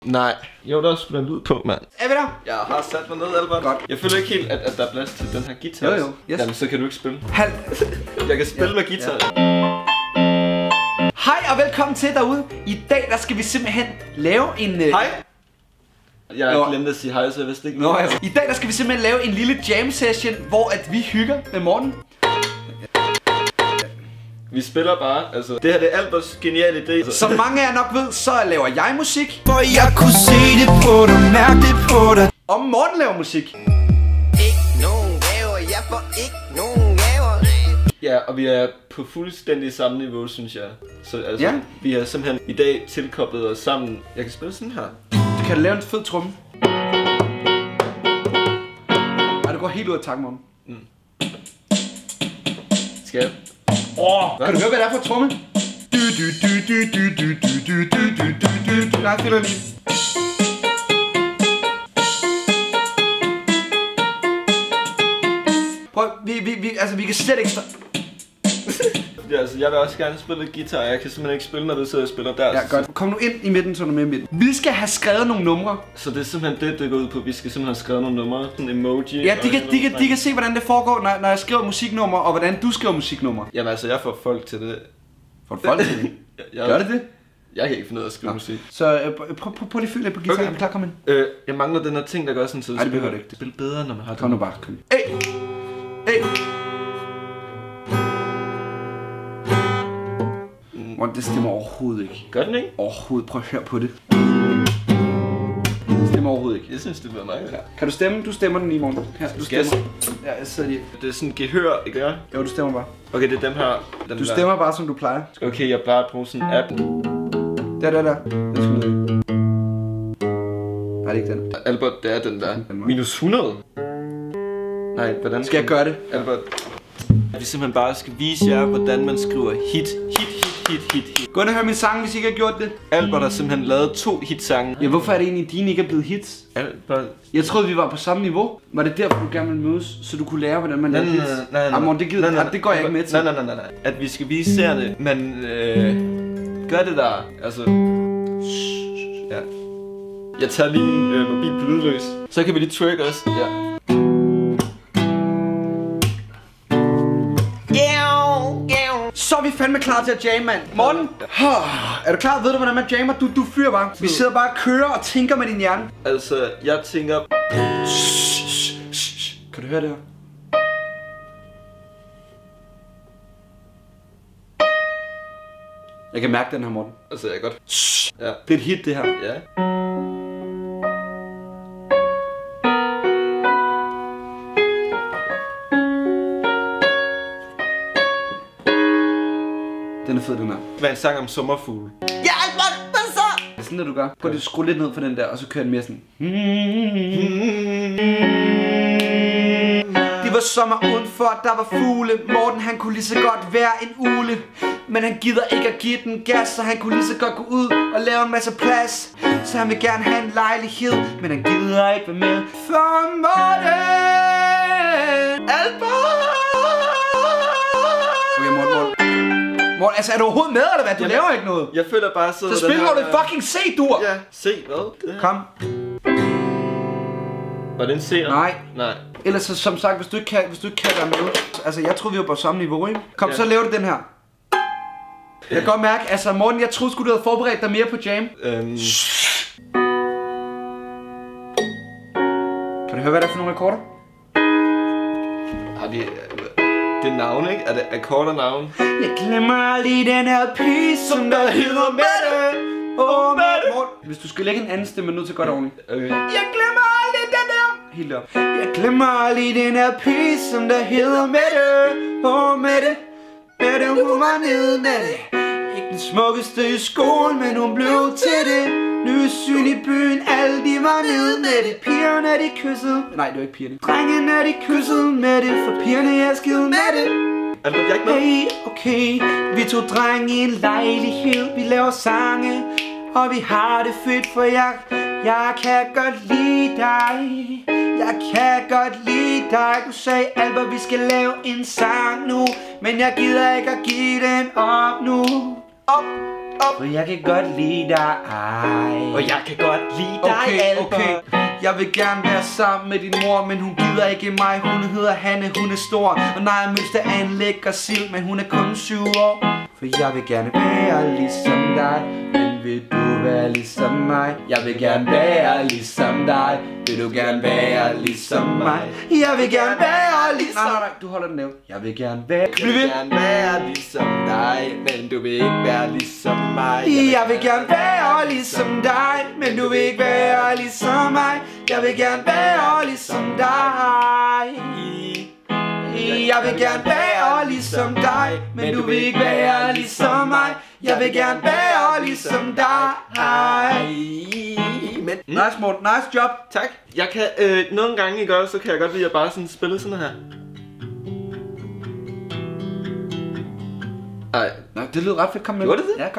Nej. Jo, der er sgu da lyd på, mand. Er vi der? Jeg har sat mig ned, Albert. Godt. Jeg føler ikke helt, at der er plads til den her guitar. Jo. Yes. Jamen, så kan du ikke spille. Halv. Jeg kan spille med guitar. Ja. Hej og velkommen til derude. I dag der skal vi simpelthen lave en... Hej. Jeg glemte at sige hej, så jeg vidste ikke. Nå, altså. I dag der skal vi simpelthen lave en lille jam session, hvor at vi hygger med Morten. Vi spiller bare, altså. Det her det er Alberts geniale idé. Som mange af jer nok ved, så laver jeg musik. For jeg kunne se det på dig, mærke det på dig. Og Morten laver musik. Ikke nogen gaver, jeg får ikke nogen gaver. Ja, og vi er på fuldstændig samme niveau, synes jeg. Så altså, ja. Vi har simpelthen i dag tilkoblet os sammen. Jeg kan spille sådan her. Du kan lave en fed tromme. Ej, det går helt ud af takt, Morten. Skal jeg? Kan du høre, hvad det er for tromme? Nej, spiller lige. Prøv, vi kan slet ikke Ja, altså, jeg vil også gerne spille guitar, og jeg kan simpelthen ikke spille, når du sidder og spiller der. Ja, godt. Kom nu ind i midten, så er du med i midten. Vi skal have skrevet nogle numre. Så det er simpelthen det går ud på. Vi skal simpelthen have skrevet nogle numre. Sådan en emoji. Ja, de kan se, hvordan det foregår, når jeg skriver musiknumre, og hvordan du skriver musiknumre. Jamen altså, jeg får folk til det. Får du folk til det? Gør det det? Jeg kan ikke finde ud af at skrive musik. Så prøv lige at følge lidt på guitar. Okay. Er du klar? Kom ind. Jeg mangler den her ting, der gør sådan, så det behøver det ikke. Det spiller bedre, når man har det. Kom nu bare. Kom. Hey! Det stemmer overhovedet ikke. Gør den ikke? Overhovedet. Prøv at høre på det. Det stemmer overhovedet ikke. Jeg synes, det bliver meget. Ja. Kan du stemme? Du stemmer den i morgen. Her, du stemmer. Ja, jeg sidder lige. Det er sådan gehør, ikke? Jo, du stemmer bare. Okay, det er dem her. Du stemmer bare, som du plejer. Okay, jeg bare bruger sådan en app. Der. Den skal ned. Nej, det er ikke den. Albert, det er den der. Minus 100? Nej, hvordan skal jeg gøre det? Albert. Vi simpelthen bare skal vise jer, hvordan man skriver hit. Gå ind og hør min sang, hvis I ikke har gjort det. Albert har simpelthen lavet 2 hitsange. Ja, hvorfor er det egentlig, dine ikke er blevet hits? Albert. Jeg troede, vi var på samme niveau. Var det derfor, du gerne ville mødes, så du kunne lære, hvordan man lavede hits? Nej, det går jeg ikke med til. Nej. At vi skal vise seerne, men gør det der. Altså. Ja. Jeg tager lige min mobil på lydløs. Så kan vi lige track os. Ja. Så er vi fandme klar til at jamme, mand. Morten, er du klar? Ved du, hvordan man jammer? Du fyrer bare. Vi sidder bare og kører og tænker med din hjerne. Altså, jeg tænker... Kan du høre det her? Jeg kan mærke den her, Morten. Altså, jeg er godt... Ja. Det er et hit, det her. Ja. Den er fed, den her. Hvad er en sang om sommerfugle? Ja, hvad så? Det er sådan, det du gør. Prøv lige at skrue lidt ned for den der, og så kører den mere sådan. Det var sommer udenfor, der var fugle. Morten, han kunne lige så godt være en ugle. Men han gider ikke at give den gas, så han kunne lige så godt gå ud og lave en masse plads. Så han vil gerne have en lejlighed, men han gider ikke være med. For Morten Albert. Okay, Morten, altså er du overhovedet med, eller hvad? Du laver ikke noget. Jeg føler bare så spiller du et fucking C-dur. Ja, C, hvad? Kom. Var det en C'er? Nej. Ellers så, som sagt, hvis du ikke kan være med. Altså, jeg troede, vi var på samme niveau, ikke? Kom, så laver du den her. Jeg kan godt mærke, altså Morten, jeg troede sgu, du havde forberedt dig mere på jam. Kan du høre, hvad der er for nogle akkorder? Har de... Det er navn, ikke? Er det akkord og navn? Jeg glemmer lige den her pige, som der hedder Mette. Morten. Hvis du skal lægge en anden stemme, nødt til godt ordentligt. Okay. Jeg glemmer aldrig den der. Helt op. Jeg glemmer aldrig den her pige, som der hedder Mette. Mette, hun var nede med det. Ikke den smukkeste i skolen, men hun blev til det. Nye syn i byen, alle de var nede med det. Pigerne de kyssede. Nej, det var ikke pigerne. Drengene de kyssede med det, for pigerne elskede med det. Albert, jeg er ikke med. Hey, okay, vi to drenge i en lejlighed. Vi laver sange, og vi har det fedt, for jeg kan godt lide dig. Jeg kan godt lide dig. Du sagde, Albert, vi skal lave en sang nu, men jeg gider ikke at give den op nu. Op. op. For jeg kan godt lide dig. Og jeg kan godt lide dig, Albert. Okay. Jeg vil gerne være sammen med din mor, men hun gider ikke mig. Hun hedder Hanne, hun er stor. Og nej, Mønster er en lækker sild, men hun er kun 7 år. For jeg vil gerne være ligesom dig, men vil du være ligesom mig? Jeg vil gerne være ligesom dig. Vil du gerne være ligesom mig? Jeg vil gerne være ligesom... Nej, du holder den ned. Jeg vil gerne være... Jeg vil gerne være ligesom dig, men du vil ikke være ligesom mig. Jeg vil gerne være ligesom dig, men du vil ikke være ligesom mig. Jeg vil gerne være ligesom dig. Jeg vil gerne være ligesom dig, men du vil ikke være ligesom mig. Jeg vil gerne være ligesom dig. Men Nice, Morten. Nice job. tak. Jeg kan nogle gange ikke også, så kan jeg godt lide at bare sådan spille sådan her. Ej, Nå, det lyder ret fedt. Kom med. Gjorde det det? Ja, kom.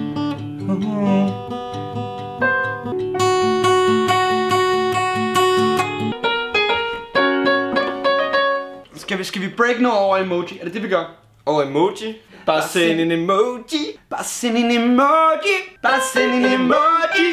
Skal vi break noget over emoji? Er det det, vi gør? og emoji. Bare send en emoji. Bare send en emoji. Bare send en emoji.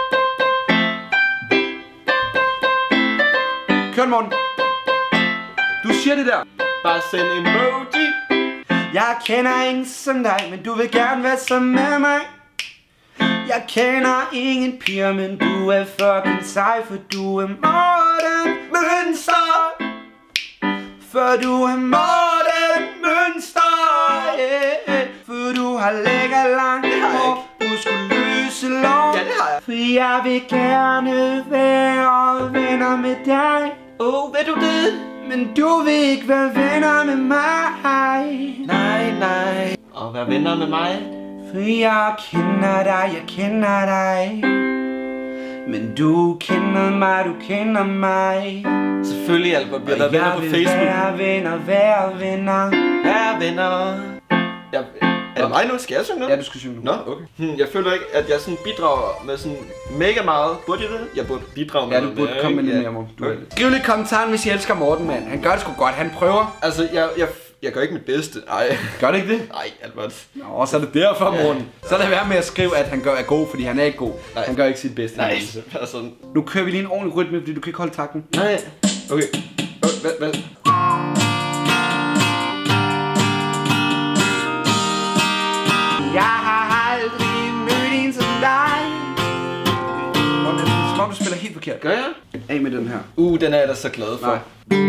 Kør den, Morten. Du siger det der. Bare send emoji. Jeg kender ingen som dig, men du vil gerne være sammen med mig. Jeg kender ingen piger, men du er fucking sej, for du er Morten Mønster. For du er Morten Mønster, yeah. For du har lækker langt hår, muskuløse lår. Ja, det har jeg. For jeg vil gerne være venner med dig. Vil du det? Men du vil ikke være venner med mig. Nej. Og være venner med mig. For jeg kender dig. Men du kender mig. Selvfølgelig, Albert. Vi har været venner på Facebook. Være venner. Være venner. Er det mig nu? Skal jeg synge nu? Ja, du skal synge nu. Nå, okay. Jeg føler ikke, at jeg sådan bidrager med sådan mega meget. Burde jeg det? Jeg burde bidrage med Ja, du burde komme med lidt mere, Morten. Okay. Skriv lidt kommentaren, hvis I elsker Morten, mand. Han gør det sgu godt. Han prøver. Altså, jeg gør ikke mit bedste. Ej. Gør det ikke det? Nej, Albert. Nå, så er det derfor, Morten. Så lad være med at skrive, at han er god, fordi han er ikke god. Nej. Han gør ikke sit bedste. Nej, altså. Nu kører vi lige en ordentlig rytme, fordi du kan ikke holde takten. Nej. Okay. Hvad? Jeg har aldrig mødt en som dig. Morten, det er som om du spiller helt forkert. Gør jeg? Af med den her. Den er jeg da så glad for. Nej.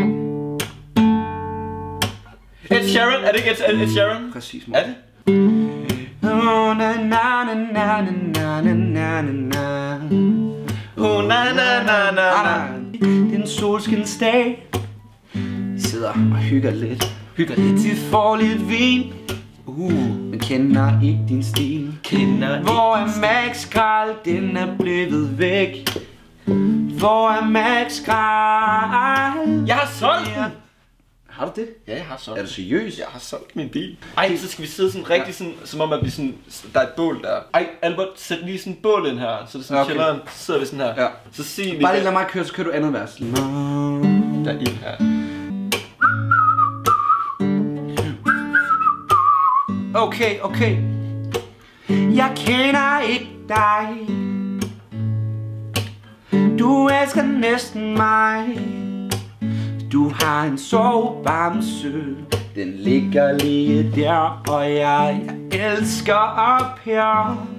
Ed Sheeran? Er det ikke Ed Sheeran? Præcis, Er Morten. det? Oh, na na na na na na na na. Oh, na. Det er en solskinsdag. Vi sidder og hygger lidt. De får lidt vin. Men kender ikke din stil. Hvor er Max Kral? Den er blevet væk. Hvor er Max Kral? Jeg har solgt den! Har du det? Ja, jeg har solgt Er du seriøs? Jeg har solgt min bil. Ej, så skal vi sidde sådan rigtig sådan, som om at vi sådan, der er et bål der. Ej, Albert, sæt lige sådan et bål ind her, så det er sådan Okay. kælderen, så sidder vi sådan her. Ja. Så sig lige, Bare lige lad mig køre, så kører du andet vers. der er ild her. Okay. Jeg kender ikke dig. Du elsker næsten mig. Du har en sovebamse. Den ligger lige der, og jeg elsker op her.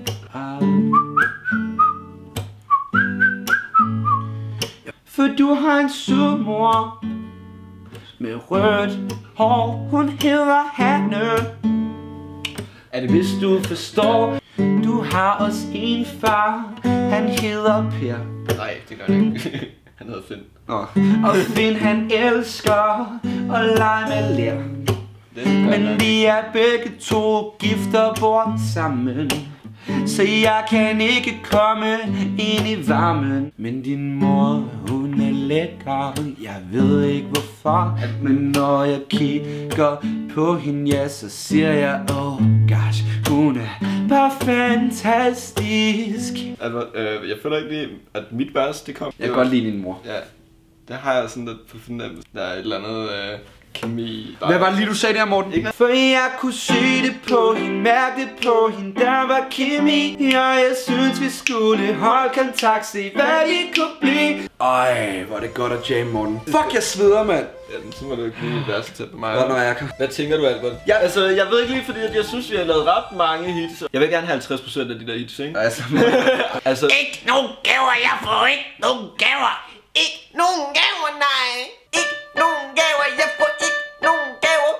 For du har en sød mor med rødt hår. Hun hedder Hanne. Er det hvis du forstår? Du har også en far. Han hedder Per. Nej, det gør det ikke. Han hedder Finn. Og Finn han elsker at lege med ler. Men vi er begge to gift og bor sammen. Så jeg kan ikke komme ind i varmen. Men din mor, hun er lækker. Jeg ved ikke hvorfor. Men når jeg kigger på hende, ja, så siger jeg, oh gosh, hun er bare fantastisk. Altså, jeg føler ikke lige, at mit vers, det kom. Jeg kan godt lide din mor. Ja, der har jeg sådan lidt på fornemmelse. Der er et eller andet kemi. Hvad var det lige du sagde der, Morten? For jeg kunne se det på hende, mærke det på hende, der var kemi. Og jeg synes vi skulle holde kontakt, se hvad vi kunne blive. Ej, hvor er det godt at jamme, Morten. Fuck, jeg sveder, mand. Ja, så må du ikke lige være så tæt på mig. Hvad når jeg kan? Hvad tænker du, Albert? Ja, altså, jeg ved ikke lige, fordi jeg synes, vi har lavet ret mange hits. Jeg vil gerne have 50% af de der hits, ikke? Altså, Ikke nogen gaver, jeg får ikke nogen gaver. Ikke nogen gaver, nej. Ikke nogen gaver, jeg får ikke nogen gaver.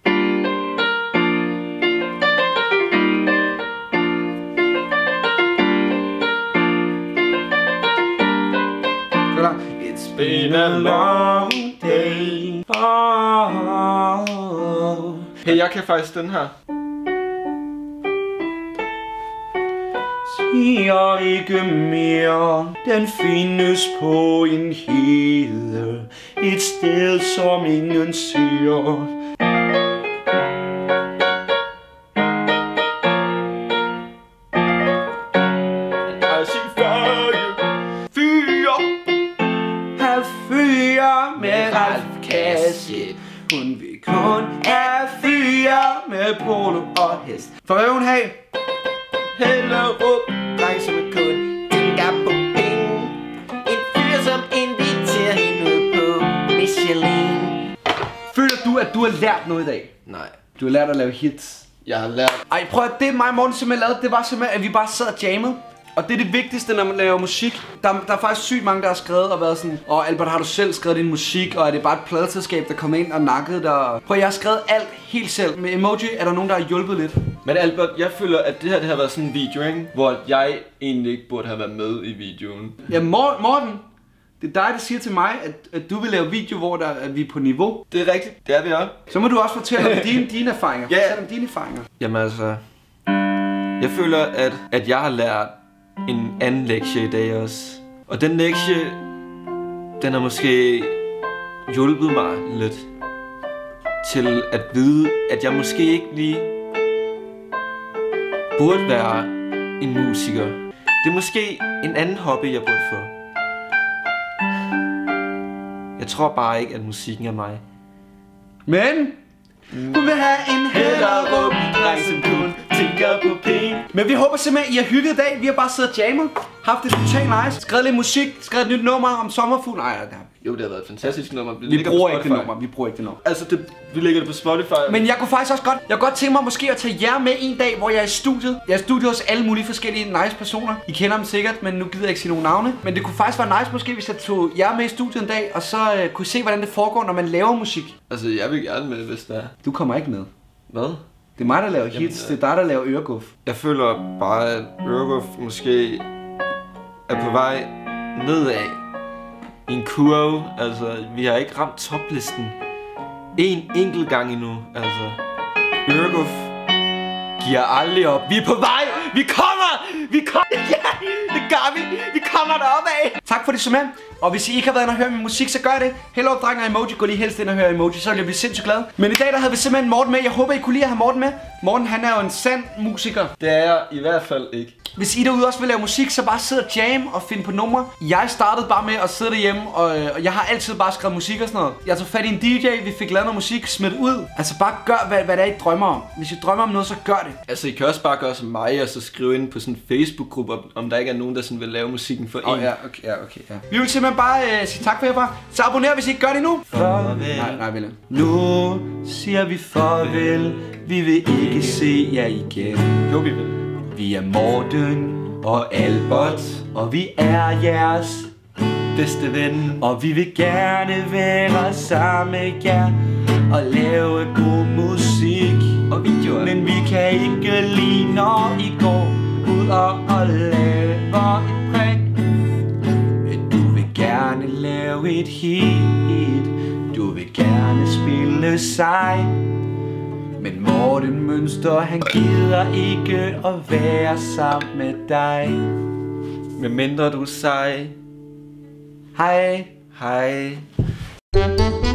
It's been a long day. Oh. Hey, jeg kan faktisk den her. Siger ikke mere, den findes på en hede, et sted som ingen ser. I see fire, fyre. Have fyre med Ralf Kasse. Hun vil kun have fyre med polo og hest. For hvad vil hun have? Hello, dreng som en kun tænker på penge. En fyr som inviterer hende ud på Michelin. Føler du, at du har lært noget i dag? Nej, Du har lært at lave hits. jeg har lært. Ej, prøv at det mig og Morten simpelthen lavede, det var simpelthen, at vi bare sad og jammede. Og det er det vigtigste, når man laver musik. Der er faktisk sygt mange, der har skrevet og været sådan: Albert, har du selv skrevet din musik? Og er det bare et pladeselskab, der kom ind og nakkede der? Prøv, jeg har skrevet alt helt selv. Med emoji er der nogen, der har hjulpet lidt. Men Albert, jeg føler, at det har været sådan en video, ikke? Hvor jeg egentlig ikke burde have været med i videoen. Ja, Morten, det er dig, der siger til mig, at du vil lave video, hvor vi er på niveau. Det er rigtigt, det er vi også. Så må du også fortælle om dine erfaringer. Ja. Fortæl om dine erfaringer. Jamen altså, jeg føler, at jeg har lært en anden lektie i dag også. Og den lektie, den har måske hjulpet mig lidt til at vide, at jeg måske ikke lige burde være en musiker. Det er måske en anden hobby, jeg burde få. Jeg tror bare ikke, at musikken er mig. Men hun vil have en hellerup, dreng som kun tænker på penge. Men vi håber simpelthen, I har hygget i dag. Vi har bare siddet og jammet, haft det totalt nice, skrevet lidt musik, skrevet et nyt nummer om sommerfugl. Nej, Jo, det har været et fantastisk nummer. vi bruger ikke det nummer. Altså, vi lægger det på Spotify. Men jeg kunne faktisk også godt tænke mig måske at tage jer med en dag, hvor jeg er i studiet. Jeg er i studiet hos alle mulige forskellige nice personer. I kender dem sikkert, men nu gider jeg ikke sige nogen navne. Men det kunne faktisk være nice måske, hvis jeg tog jer med i studiet en dag, og så kunne se, hvordan det foregår, når man laver musik. Altså, jeg vil gerne med, hvis det er. Du kommer ikke med. Hvad? Det er mig, der laver hits. Det er dig, der laver øreguf. Jeg føler bare, at Øreguf måske er på vej nedad i en kurve. Altså, vi har ikke ramt toplisten en enkelt gang endnu. Altså, Øreguf giver aldrig op. Vi er på vej! Vi kommer! Ja, det gør vi! Vi kommer deroppe af! Tak for det, så mand. Og hvis I ikke har været inde og høre min musik, så gør det. Hello, drenge og emoji. Gå lige helst ind og høre emoji, så vil jeg blive sindssygt glad. Men i dag, der havde vi simpelthen Morten med. Jeg håber, I kunne lide at have Morten med. Morten, han er jo en sand musiker. Det er jeg i hvert fald ikke. Hvis I derude også vil lave musik, så bare sidde og jam og finde på numre. Jeg startede bare med at sidde derhjemme, og jeg har altid bare skrevet musik og sådan noget. Jeg tog fat i en DJ, vi fik lavet noget musik, smidt ud. Altså bare gør, hvad det er, I drømmer om. Hvis I drømmer om noget, så gør det. Altså, I kan også bare gøre som mig, og så skrive ind på sådan en Facebook-gruppe, om der ikke er nogen, der sådan vil lave musikken for en. Ja, okay. Vi vil simpelthen bare sige tak for herfra. Så abonner, hvis I ikke gør det nu. Farvel. Nej, vel. Nu siger vi farvel. Vi vil ikke se jer igen. Jo, vi vil. Vi er Morten og Albert, og vi er jeres bedste ven. Og vi vil gerne være sammen med jer og lave god musik og videoer. Men vi kan ikke lide, når I går ud og laver et prank. Du vil gerne lave et hit, du vil gerne spille sej. Men Morten Mønster, han gider ikke at være sammen med dig. Med mindre du er sej. Hej. Hej.